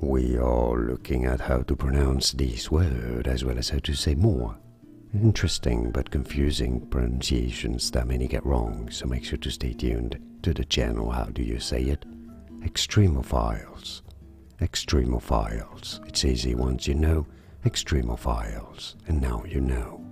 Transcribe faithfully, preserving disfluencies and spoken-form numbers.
we are looking at how to pronounce this word as well as how to say more interesting but confusing pronunciations that many get wrong, so make sure to stay tuned to the channel. How do you say it? Extremophiles. Extremophiles. It's easy once you know. Extremophiles. And now you know.